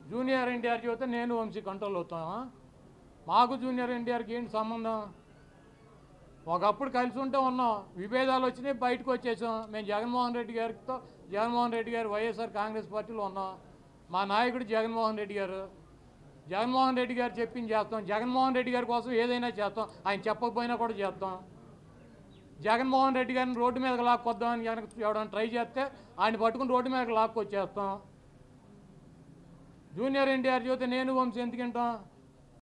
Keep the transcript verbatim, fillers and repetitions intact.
Junior NTR చెబితే నేను Vamsi control అవుతామా? మాకు జూనియర్ ఎన్టీఆర్కి ఏంటి సంబంధం? ఒకప్పుడు కలిసి ఉంటే ఉన్నాం, విభేదాలు వచ్చినాయి, బయటకు వచ్చేసాం. మేము జగన్మోహన్ రెడ్డి గారితో జగన్మోహన్ రెడ్డి గారు వైఎస్ఆర్ కాంగ్రెస్ పార్టీలో ఉన్నాం. మా నాయకుడు జగన్మోహన్ రెడ్డి గారు. జగన్మోహన్ రెడ్డి గారు చెప్పింది చేస్తాం. జగన్మోహన్ రెడ్డి గారి కోసం ఏదైనా చేస్తాం. ఆయన చెప్పకపోయినా కూడా చేస్తాం. జగన్మోహన్ రెడ్డి గారిని రోడ్డు మీదకి లాక్కొద్దామని కనుక ఎవడని ట్రై చేస్తే ఆయన పట్టుకుని రోడ్డు మీదకి లాక్కొచ్చేస్తాం. జూనియర్ ఎన్టీఆర్ చెబితే నేను వంశీ ఎందుకు వింటాం?